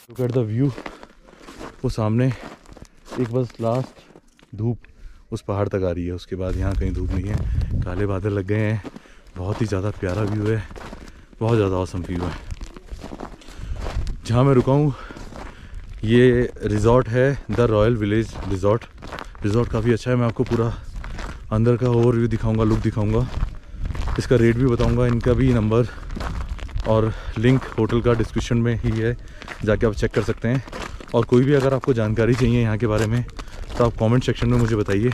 Look at the view. वो सामने एक बस लास्ट धूप उस पहाड़ तक आ रही है, उसके बाद यहाँ कहीं धूप नहीं है, काले बादल लग गए हैं। बहुत ही ज़्यादा प्यारा व्यू है, बहुत ज़्यादा ऑसम व्यू है। जहाँ मैं रुका हूँ ये रिज़ॉर्ट है the royal village resort. Resort काफ़ी अच्छा है, मैं आपको पूरा अंदर का ओवरव्यू दिखाऊंगा, लुक दिखाऊंगा, इसका रेट भी बताऊंगा। इनका भी नंबर और लिंक होटल का डिस्क्रिप्शन में ही है, जाके आप चेक कर सकते हैं। और कोई भी अगर आपको जानकारी चाहिए यहाँ के बारे में तो आप कमेंट सेक्शन में मुझे बताइए।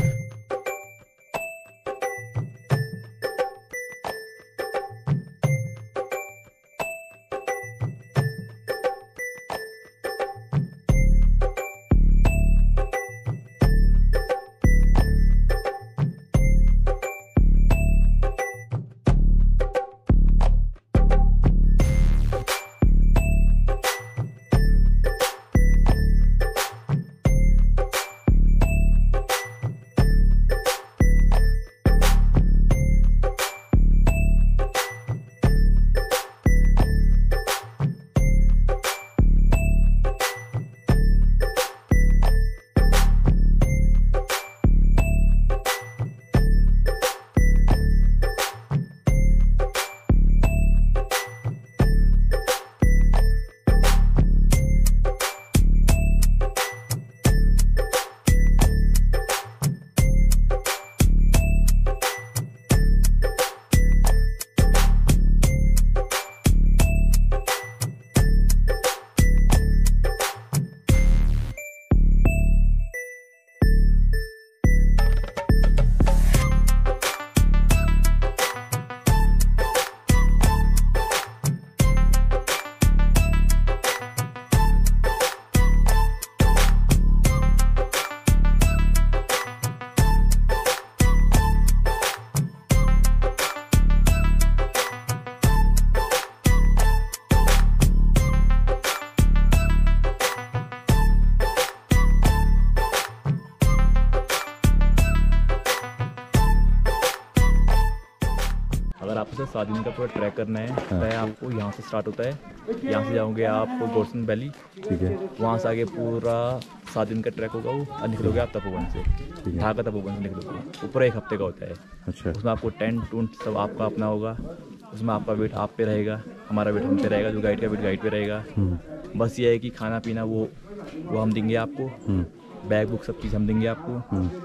अगर आपको 7 दिन का पूरा ट्रैक करना है तो आपको यहाँ से स्टार्ट होता है, यहाँ से जाओगे आप गोर्सन वैली, ठीक है। वहाँ से आगे पूरा 7 दिन का ट्रैक होगा वो, और निकलोगे आप तपोवन से, ढाका तपोवन से निकलोगे, वो पूरा 1 हफ्ते का होता है। अच्छा। उसमें आपको टेंट टूंट सब आपका अपना होगा, उसमें आपका वेट आप पे रहेगा, हमारा वेट हम पे रहेगा, जो गाइड का वेट गाइड पे रहेगा। बस ये है कि खाना पीना वो हम देंगे आपको, बैग बुक सब चीज़ हम देंगे आपको।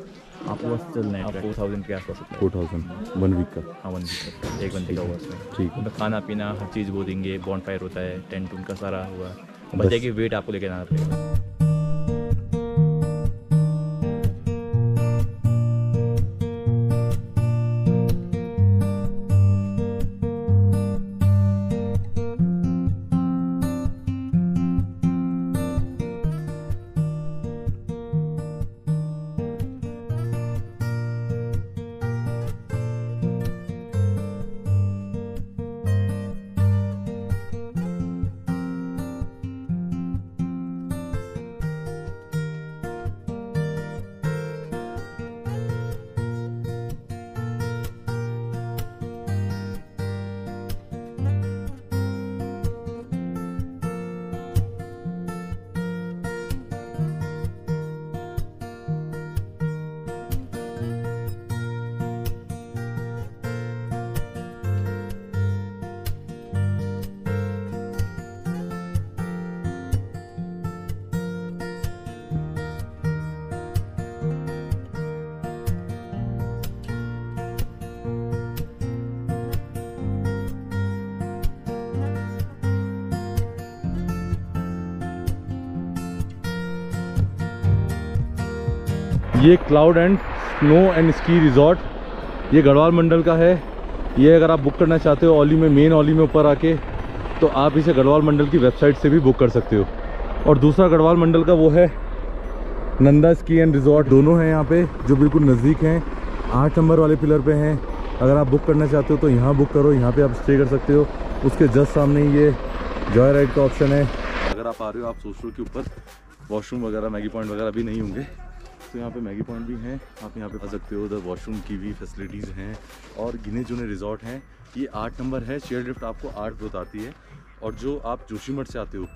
आपको बस चलना है, 4000 के आसपास। 4000 1 वीक का? हाँ 1 वीक का, 1 घंटे का होगा उसमें। ठीक है। तो खाना पीना हर चीज़ वो देंगे, बॉनफायर होता है, टेंट उनका सारा हुआ, बस है कि वेट आपको लेके जाना पड़ेगा। ये cloud and snow and ski resort, ये गढ़वाल मंडल का है। ये अगर आप बुक करना चाहते हो औली में, मेन औली में ऊपर आके, तो आप इसे गढ़वाल मंडल की वेबसाइट से भी बुक कर सकते हो। और दूसरा गढ़वाल मंडल का वो है नंदा स्की एंड रिजॉर्ट, दोनों हैं यहाँ पे जो बिल्कुल नज़दीक हैं, 8 नंबर वाले पिलर पे हैं। अगर आप बुक करना चाहते हो तो यहाँ बुक करो, यहाँ पे आप स्टे कर सकते हो। उसके जस्ट सामने ही ये जॉय राइड का ऑप्शन है। अगर आप आ रहे हो, आप सोच रहे हो कि ऊपर वॉशरूम वगैरह, मैगी पॉइंट वगैरह भी नहीं होंगे, तो यहाँ पे मैगी पॉइंट भी हैं, आप यहाँ पे आ सकते हो। उधर वॉशरूम की भी फैसिलिटीज़ हैं और गिने चुने रिजॉर्ट हैं। ये 8 नंबर है, शेयर लिफ्ट आपको 8 बताती है। और जो आप जोशीमठ से आते हो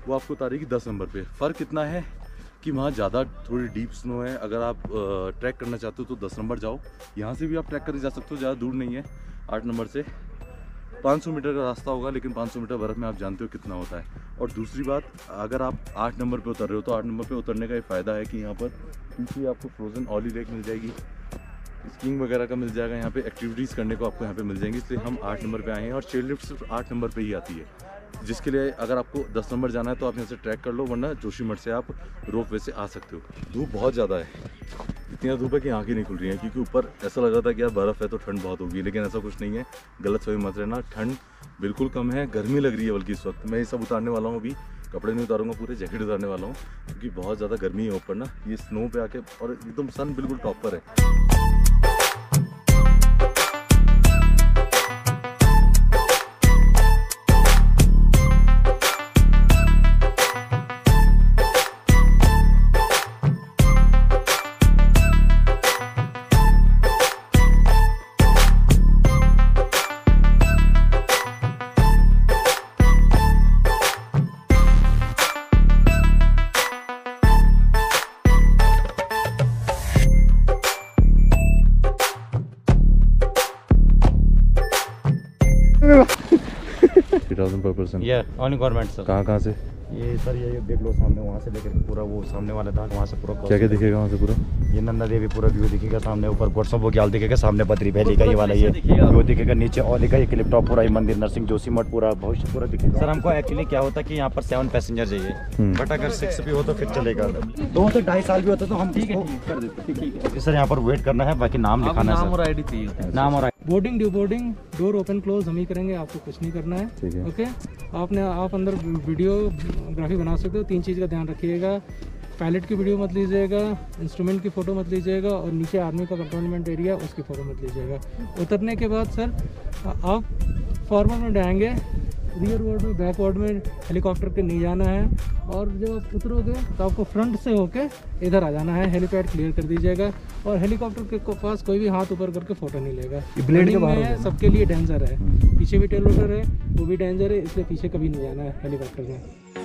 वो आपको उतारेगी 10 नंबर पे। फ़र्क इतना है कि वहाँ ज़्यादा थोड़ी डीप स्नो है। अगर आप ट्रैक करना चाहते हो तो 10 नंबर जाओ, यहाँ से भी आप ट्रैक करके जा सकते हो, ज़्यादा दूर नहीं है। 8 नंबर से 500 मीटर का रास्ता होगा, लेकिन 500 मीटर बर्फ़ में आप जानते हो कितना होता है। और दूसरी बात, अगर आप 8 नंबर पे उतर रहे हो तो 8 नंबर पे उतरने का ये फ़ायदा है कि यहाँ पर पीछे आपको फ्रोज़न ऑली लेक मिल जाएगी, स्कीइंग वगैरह का मिल जाएगा, यहाँ पे एक्टिविटीज़ करने को आपको यहाँ पे मिल जाएंगी। इसलिए हम 8 नंबर पे आए हैं और चेयर लिफ्ट सिर्फ 8 नंबर पे ही आती है, जिसके लिए अगर आपको 10 नंबर जाना है तो आप यहाँ से ट्रैक कर लो, वरना जोशीमठ से आप रोप वे से आ सकते हो। धूप बहुत ज़्यादा है, इतनी धूप है कि आँखें नहीं खुल रही हैं, क्योंकि ऊपर ऐसा लग रहा था कि यार बर्फ़ है तो ठंड बहुत होगी, लेकिन ऐसा कुछ नहीं है। गलत फहमी मत रहना, ठंड बिल्कुल कम है, गर्मी लग रही है बल्कि इस वक्त। मैं ये सब उतारने वाला हूँ, अभी कपड़े नहीं उतारूंगा, पूरे जैकेट उतारने वाला हूँ, क्योंकि बहुत ज़्यादा गर्मी है ऊपर ना। ये स्नो पे आके और एकदम सन बिल्कुल टॉप पर है। पर पर्सन ये ऑन गवर्नमेंट सर। कहाँ से? ये सर ये देख लो सामने, वहाँ से लेकर पूरा वो सामने वाला था, वहाँ से पूरा क्या क्या दिखेगा वहाँ से? पूरा ये नंदा देवी पूरा व्यू दिखेगा सामने, ऊपर गोटसो बोग्याल दिखेगा, सामने बद्री वैली का ये वाला ये व्यू दिखेगा, नीचे औली का ये क्लिप टॉप पूरा, ये मंदिर नरसिंह जोशीमठ पूरा भविष्य पूरा दिखेगा। सर हमको एक्चुअली क्या होता है कि यहाँ पर 7 पैसेंजर चाहिए, बट अगर 6 भी हो तो फिर चलेगा, 2 तो 2.5 साल भी होता तो हम ठीक है कर देते। सर यहाँ पर वेट करना है, बाकी नाम लिखाना है, नाम और आईडी चाहिए, नाम और boarding due boarding door open close हम ही करेंगे, आपको कुछ नहीं करना है। ओके, आप अंदर वीडियोग्राफी बना सकते हो। 3 चीज़ का ध्यान रखिएगा, पायलट की वीडियो मत लीजिएगा, इंस्ट्रूमेंट की फ़ोटो मत लीजिएगा, और नीचे आर्मी का कंटोनमेंट एरिया उसकी फ़ोटो मत लीजिएगा। उतरने के बाद सर आप फॉरवर्ड में जाएंगे, रियर वर्ड में, बैक वर्ड में हेलीकॉप्टर के नहीं जाना है, और जब आप उतरोगे तो आपको फ्रंट से होके इधर आ जाना है, हेलीपैड क्लियर कर दीजिएगा, और हेलीकॉप्टर के पास कोई भी हाथ ऊपर करके फ़ोटो नहीं लेगा। ब्लेड के बाहर है, सबके लिए डेंजर है, पीछे भी टेल रोटर है, वो भी डेंजर है, इसलिए पीछे कभी नहीं जाना है हेलीकॉप्टर में।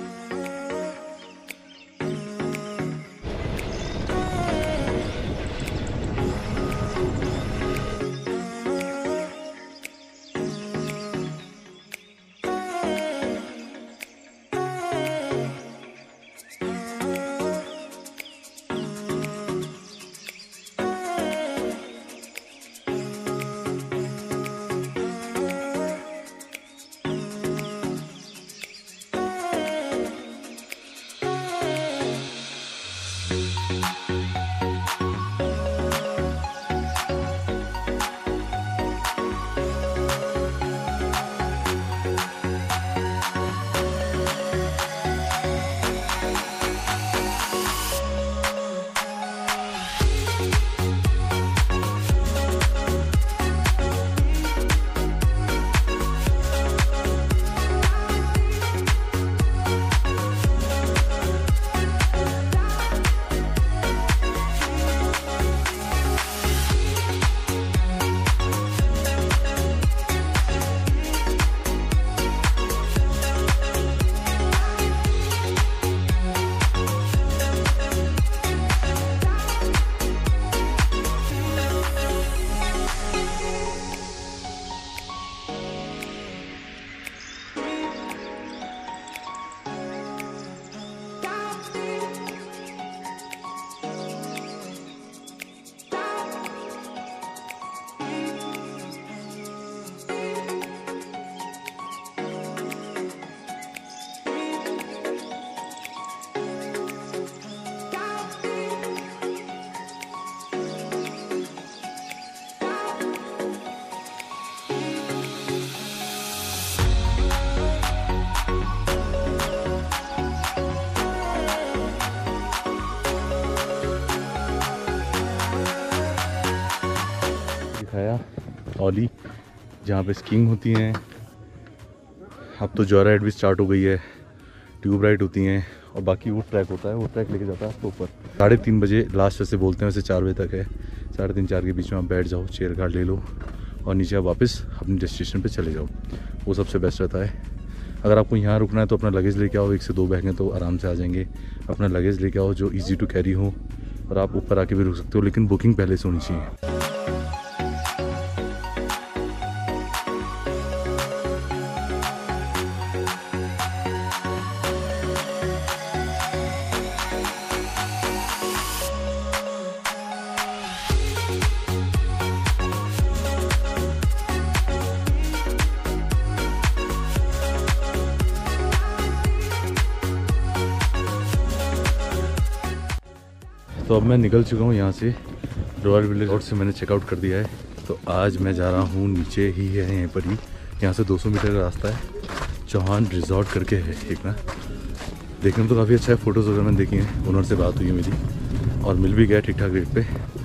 दिखाया औली, जहाँ पे स्कीइंग होती हैं। अब तो जॉय राइड भी स्टार्ट हो गई है, ट्यूब राइड होती हैं, और बाकी वो ट्रैक होता है, वो ट्रैक लेके जाता है आपको ऊपर। 3:30 बजे लास्ट वैसे बोलते हैं, वैसे 4 बजे तक है। 3:30 4 के बीच में आप बैठ जाओ, चेयर कार्ड ले लो, और नीचे आप वापस अपनी डेस्टिनेशन पे चले जाओ, वो सबसे बेस्ट रहता है। अगर आपको यहाँ रुकना है तो अपना लगेज लेके आओ, 1 से 2 बैग हैं तो आराम से आ जाएंगे। अपना लगेज लेके आओ जो ईजी टू कैरी हो, और आप ऊपर आके भी रुक सकते हो, लेकिन बुकिंग पहले से होनी चाहिए। तो अब मैं निकल चुका हूँ यहाँ से, रॉयल विलेज रिजॉर्ट से मैंने चेकआउट कर दिया है। तो आज मैं जा रहा हूँ, नीचे ही है यहीं पर ही, यहाँ से 200 मीटर का रास्ता है, चौहान रिजॉर्ट करके है एक ना। देखने में तो काफ़ी अच्छा है, फ़ोटोज़ वगैरह मैंने देखी हैं, ओनर से बात हुई है मेरी और मिल भी गया ठीक ठाक रेट पे।